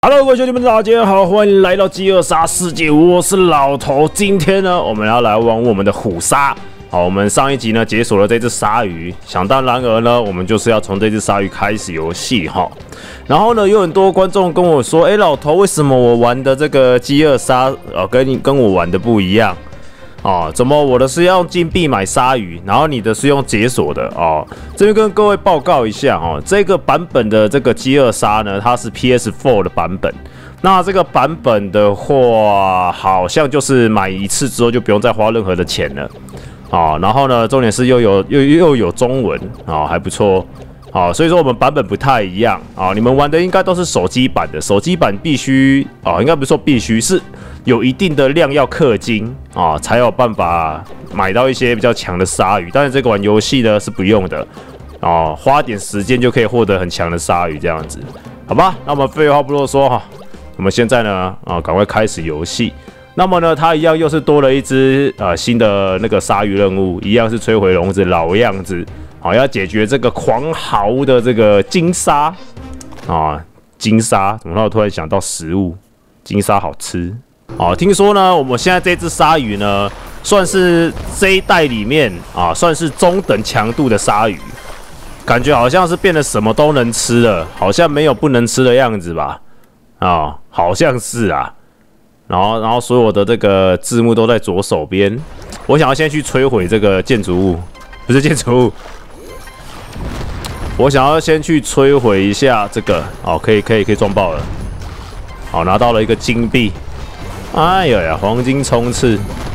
Hello， 各位兄弟们，大家好，欢迎来到饥饿杀世界，我是老头。今天呢，我们要来玩我们的虎鲨。好，我们上一集呢解锁了这只鲨鱼，想当然而呢，我们就是要从这只鲨鱼开始游戏哈。然后呢，有很多观众跟我说，老头，为什么我玩的这个饥饿杀跟我玩的不一样？哦，怎么我的是要用金币买鲨鱼，然后你的是用解锁的哦？这边跟各位报告一下哦，这个版本的这个饥饿鲨呢，它是 PS4 的版本。那这个版本的话，好像就是买一次之后就不用再花任何的钱了。哦，然后呢，重点是又有中文啊，还不错。好，所以说我们版本不太一样啊。你们玩的应该都是手机版的，手机版必须应该不是说必须，是有一定的量要氪金啊，才有办法买到一些比较强的鲨鱼。但是这个玩游戏呢是不用的哦，花点时间就可以获得很强的鲨鱼，这样子，好吧？那我们废话不多说哈，我们现在呢赶快开始游戏。那么呢，它一样又是多了一只新的那个鲨鱼任务，一样是摧毁笼子，老样子。好，要解决这个狂嚎的这个金鲨啊，金鲨怎么让我突然想到食物？金鲨好吃哦。听说呢，我们现在这只鲨鱼呢，算是这一代里面算是中等强度的鲨鱼，感觉好像是变得什么都能吃了，好像没有不能吃的样子吧？好像是啊。然后所有的这个字幕都在左手边。我想要先去摧毁这个建筑物，不是建筑物。我想要先去摧毁一下这个，可以撞爆了。好，拿到了一个金币。哎呀，黄金冲刺。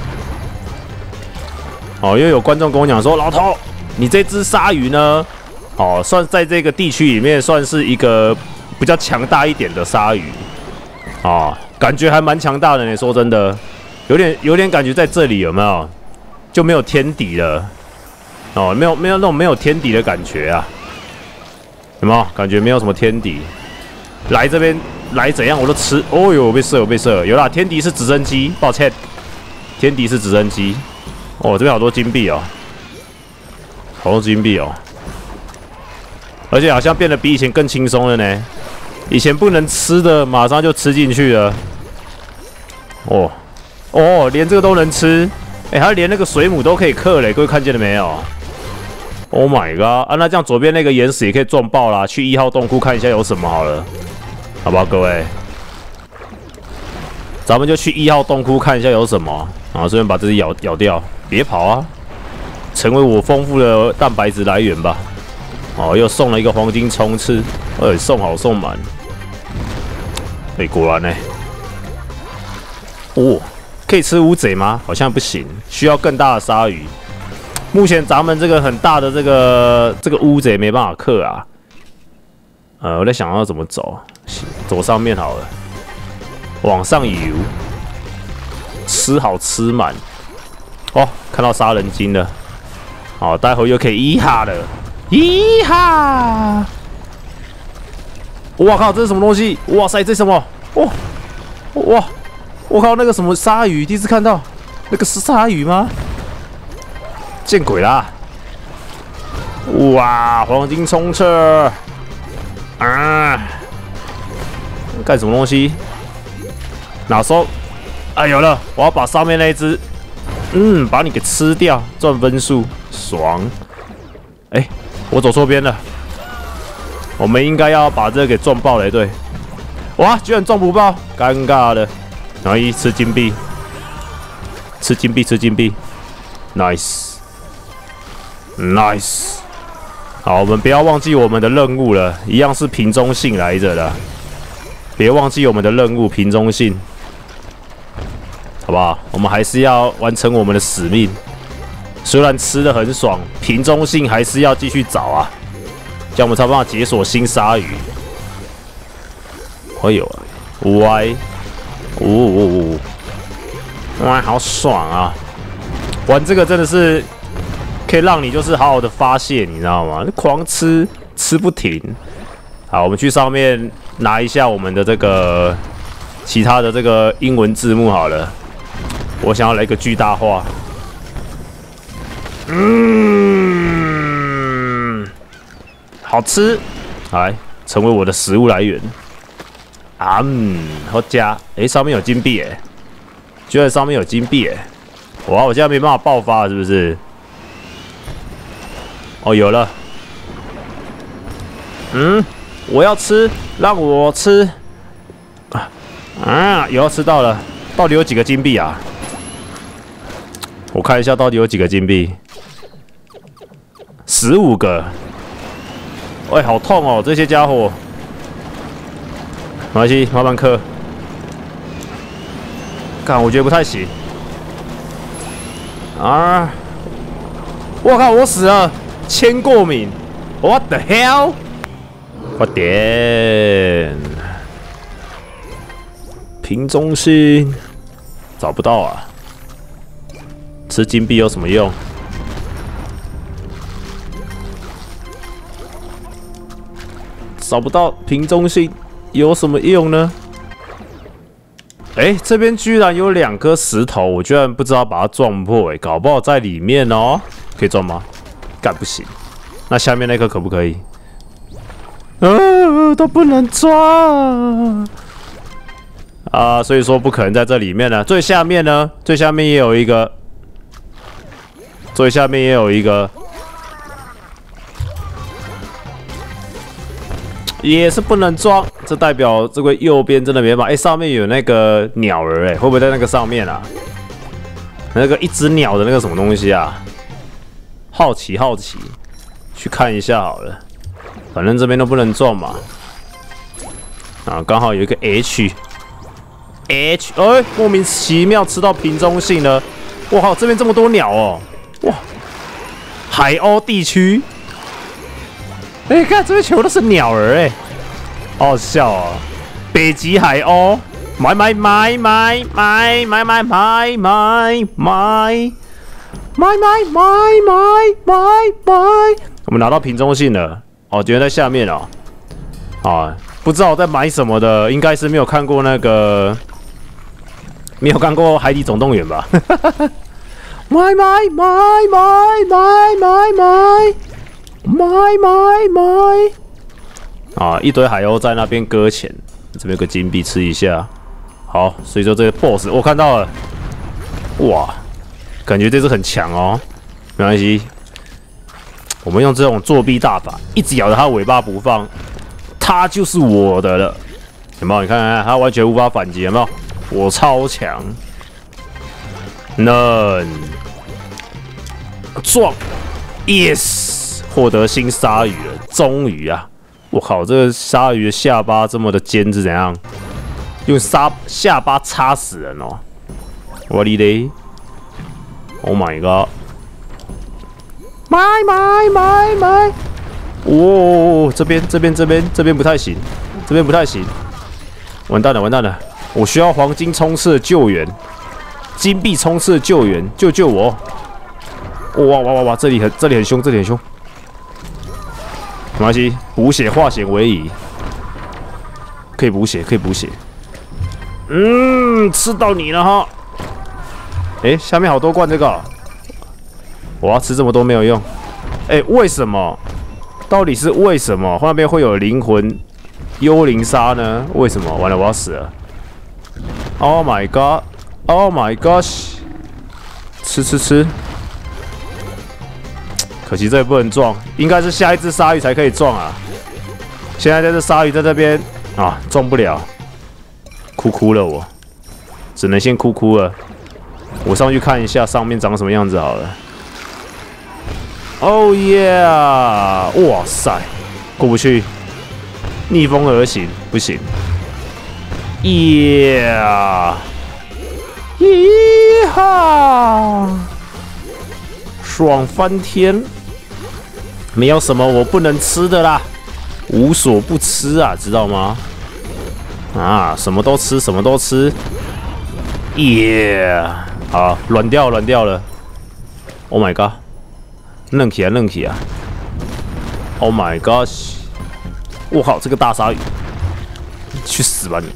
又有观众跟我讲说，老头，你这只鲨鱼呢，算在这个地区里面算是一个比较强大一点的鲨鱼，感觉还蛮强大的呢。说真的，有点感觉在这里有没有就没有天敌了？没有那种没有天敌的感觉啊。有没有感觉没有什么天敌？来这边来怎样我都吃。哦呦，被射，有啦，天敌是直升机，抱歉，天敌是直升机。这边好多金币哦，好多金币哦，而且好像变得比以前更轻松了呢。以前不能吃的，马上就吃进去了。连这个都能吃，它连那个水母都可以克嘞，各位看见了没有？Oh my god！ 那这样左边那个岩石也可以撞爆啦。去1号洞窟看一下有什么好了，好不好，各位？咱们就去1号洞窟看一下有什么，然后顺便把这只咬掉。别跑啊，成为我丰富的蛋白质来源吧。又送了一个黄金冲刺，送好送满。果然呢，可以吃乌贼吗？好像不行，需要更大的鲨鱼。目前咱们这个很大的这个乌贼没办法克啊。我在想要怎么走，走上面好了，往上游，吃好吃满。看到杀人鲸了，待会又可以1哈了，1哈！我靠，这是什么东西？哇塞，这是什么？哇！我靠，那个什么鲨鱼，第一次看到，那个是鲨鱼吗？见鬼啦！哇，黄金冲刺啊！干什么东西？哪收？有了！我要把上面那一只，把你给吃掉，赚分数，爽！我走错边了。我们应该要把这个给撞爆了，对。哇，居然撞不爆，尴尬了。然后吃金币，吃金币 ，nice。好，我们不要忘记我们的任务了，一样是瓶中信来着的，别忘记我们的任务瓶中信，好不好？我们还是要完成我们的使命。虽然吃得很爽，瓶中信还是要继续找啊，这样我们才有办法解锁新鲨鱼。歪，哇，好爽啊！玩这个真的是可以让你就是好好的发泄，你知道吗？狂吃不停。好，我们去上面拿一下我们的这个其他的这个英文字幕好了。我想要来一个巨大化。好吃，来成为我的食物来源。 啊，好加，上面有金币居然上面有金币哇，我现在没办法爆发了，是不是？哦，有了。我要吃，让我吃。有要吃到了，到底有几个金币啊？我看一下到底有几个金币。15个。好痛哦，这些家伙。没关系，慢慢嗑。看，我觉得不太行。我靠，我死了，铅过敏。What the hell？ 我点瓶中信找不到啊！吃金币有什么用？找不到瓶中信有什么用呢？这边居然有2颗石头，我居然不知道把它撞破搞不好在里面哦。可以撞吗？干不行。那下面那颗可不可以？都不能抓啊！所以说不可能在这里面呢。最下面呢？最下面也有一个，最下面也有一个，也是不能装。这代表这个右边真的没办法。上面有那个鸟儿会不会在那个上面啊？那个一只鸟的那个什么东西啊？好奇，去看一下好了。反正这边都不能撞嘛。刚好有一个 H， 莫名其妙吃到瓶中信了。哇靠，这边这么多鸟哦！哇，海鸥地区。看这边全部都是鸟儿好好笑哦。北极海鸥，买！我们拿到瓶中信了。居然在下面不知道我在买什么的，应该是没有看过那个，没有看过《海底总动员》吧？买！一堆海鸥在那边搁浅，这边有个金币吃一下。好，所以说这个 BOSS 我看到了，哇，感觉这只很强哦。没关系。我们用这种作弊大法，一直咬着它尾巴不放，它就是我的了。有没有？你看看，它完全无法反击，有没有？我超强，能撞 ，yes， 获得新鲨鱼了，终于啊！我靠，这个鲨鱼的下巴这么的尖是怎样？用下巴插死人哦！我的嘞 ！Oh my god！ 买！这边不太行，不太行，完蛋了！我需要黄金冲刺的救援，金币冲刺的救援，救我！哇！这里很凶，没关系，补血化险为夷，可以补血。吃到你了哈！下面好多罐这个。我要吃这么多没有用，为什么？到底是为什么后面会有灵魂幽灵鲨呢？为什么？完了，我要死了 ！Oh my god！ 吃！可惜这也不能撞，应该是下一只鲨鱼才可以撞啊！现在这只鲨鱼在这边撞不了，哭了我，只能先哭了。我上去看一下上面长什么样子好了。Oh yeah！ 哇塞，过不去，逆风而行，不行。Yeah！ 咦哈！爽翻天！没有什么我不能吃的啦，无所不吃啊，知道吗？什么都吃。Yeah！ 好，软掉了。Oh my god！愣起啊 ！Oh my gosh！ 我靠，这个大鲨鱼，去死吧你！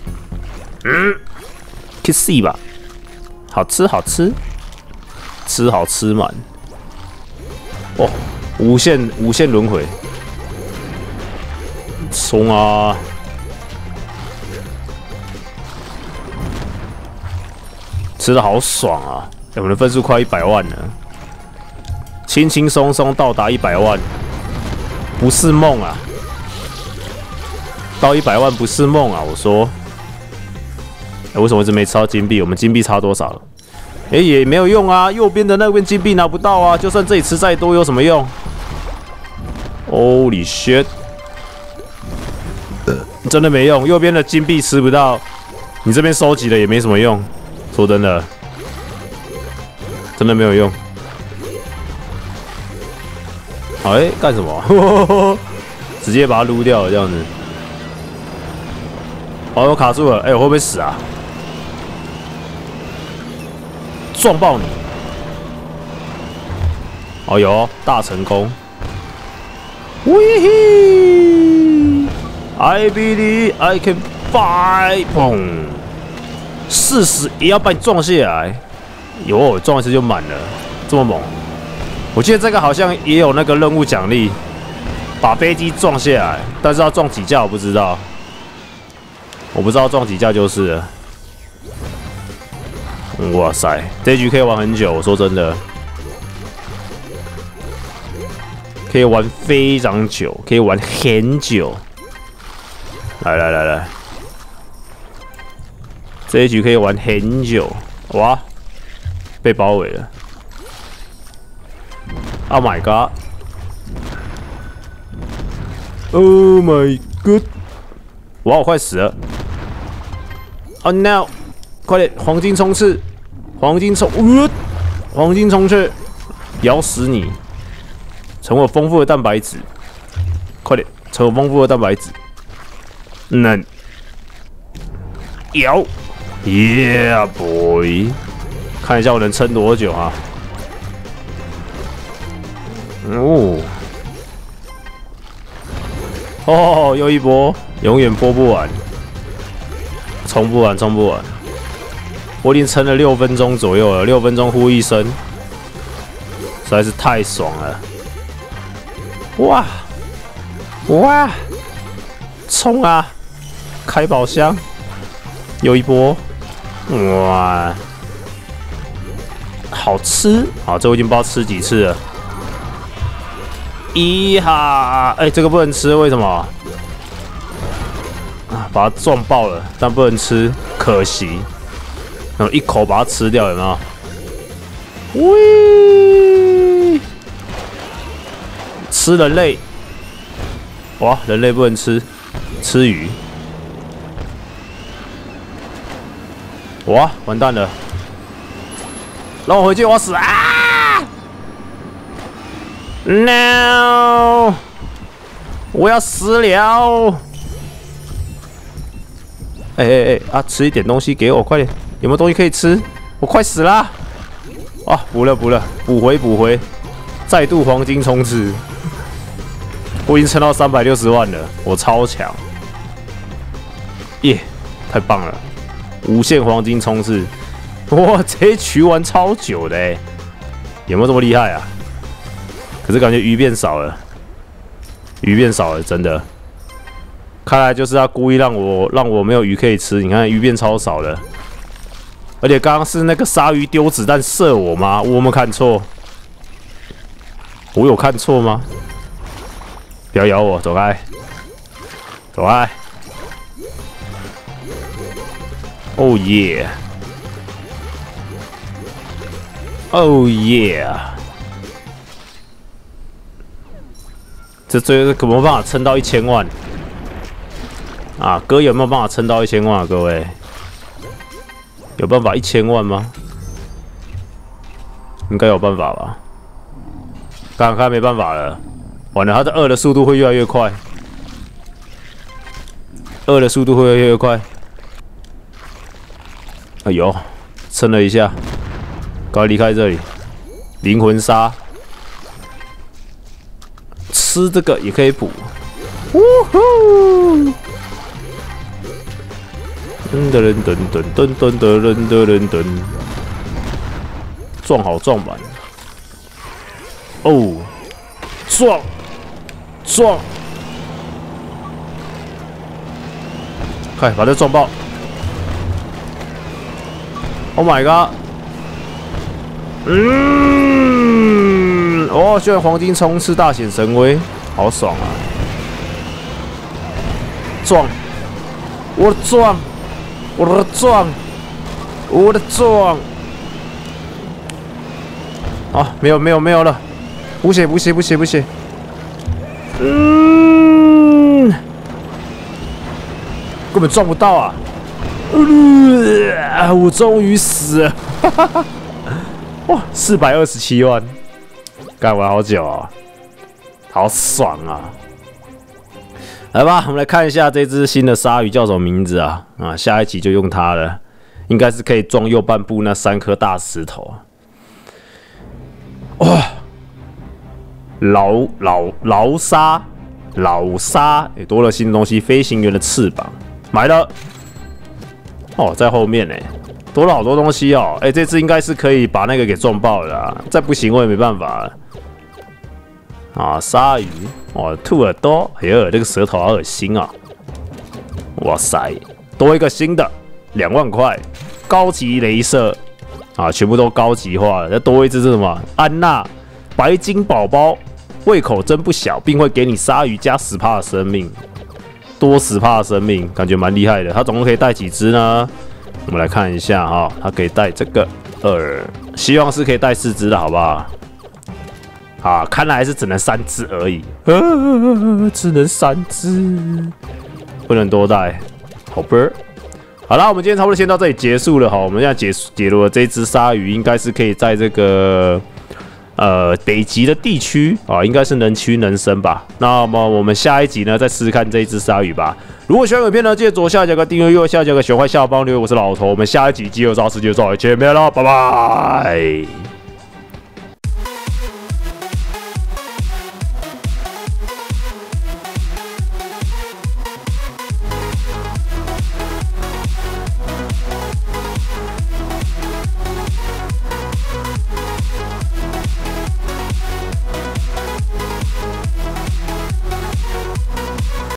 去死吧！好吃，吃好吃满。哦，无限轮回，冲啊！ 吃的好爽啊！我们的分数快100万了，轻轻松松到达100万，不是梦啊！到100万不是梦啊！我说，为什么一直没吃到金币？我们金币差多少了？也没有用啊，右边的那边金币拿不到啊，就算这里吃再多有什么用 ？Holy shit！ 真的没用，右边的金币吃不到，你这边收集了也没什么用。说真的。 真的没有用。哎，干什么？直接把它撸掉了，这样子。哦，我卡住了。哎，我会不会死啊？撞爆你！哦，有大成功。喂嘿 ！I believe I can fly！ 砰！40也要把你撞下来。 有撞一次就满了，这么猛！我记得这个好像也有那个任务奖励，把飞机撞下来，但是要撞几架我不知道，我不知道撞几架就是了。哇塞，这局可以玩很久，我说真的，可以玩非常久，可以玩很久。来，这一局可以玩很久，哇！ 被包围了 ！Oh my god! Oh my god! 哇，我快死了 ！Oh no！ 快点，黄金冲刺！黄金冲，黄金冲刺！咬死你！成为丰富的蛋白质！快点，成为丰富的蛋白质！咬 ！Yeah boy！ 看一下我能撑多久啊！哦，又一波，永远播不完，冲不完。我已经撑了6分钟左右了，6分钟呼一声，实在是太爽了！哇，冲啊！开宝箱，又一波，哇！ 好吃，好，这我已经不知道吃几次了。咦哈，哎，这个不能吃，为什么？啊，把它撞爆了，但不能吃，可惜。然后一口把它吃掉，有没有？喂，吃人类，哇，人类不能吃，吃鱼。哇，完蛋了。 让我回去，我要死啊 ！No， 我要死了！哎啊，吃一点东西给我，快点！有没有东西可以吃？我快死了！啊，补了，补回，再度黄金冲刺！我已经撑到360万了，我超强！耶，太棒了！无限黄金冲刺！ 哇，这一局玩超久的哎，有没有这么厉害啊？可是感觉鱼变少了，真的。看来就是他故意让我没有鱼可以吃。你看鱼变超少了，而且刚刚是那个鲨鱼丢子弹射我吗？我有没有看错？我有看错吗？不要咬我，走开，走开！哦耶！ Oh yeah！ 这最后有没有办法撑到1000万啊？哥有没有办法撑到1000万啊？各位，有办法1000万吗？应该有办法吧？刚刚没办法了，完了，他的2的速度会越来越快，2的速度会越来越快。哎呦，撑了一下。 赶快离开这里！灵魂沙，吃这个也可以补。呜呼！噔，撞好撞满。哦，撞！快把这撞爆！ ！Oh my god！ 哦，居然黄金冲刺大显神威，好爽啊！撞！我的撞！我的撞！我的撞！啊，没有了，补血！根本撞不到啊！我终于死了！哇，427万，干玩好久啊，好爽啊！来吧，我们来看一下这只新的鲨鱼叫什么名字啊？下一集就用它了，应该是可以装右半部那3颗大石头。哇，老鲨也多了新的东西，飞行员的翅膀买了。哦，在后面呢，多了好多东西哦。这次应该是可以把那个给撞爆的啊，再不行我也没办法了。鲨鱼，哦，兔耳朵，哎呦，这个舌头好恶心啊！哇塞，多一个新的，2万块，高级雷射全部都高级化了。再多一只是什么？安娜，白金宝宝，胃口真不小，并会给你鲨鱼加10%的生命，多10%的生命，感觉蛮厉害的。它总共可以带几只呢？我们来看一下哈，它可以带这个希望是可以带4只的，好不好？看来是只能3只而已，只能3只，不能多带，好吧。好啦，我们今天差不多先到这里结束了哈。我们现在解读了这只鲨鱼，应该是可以在这个北极的地区应该是能屈能伸吧。那么我们下一集呢，再试试看这一只鲨鱼吧。如果喜欢影片呢，记得左下角个订阅，右下角个喜欢下方留言。我是老头，我们下一集饥饿杀世界再见面了，拜拜。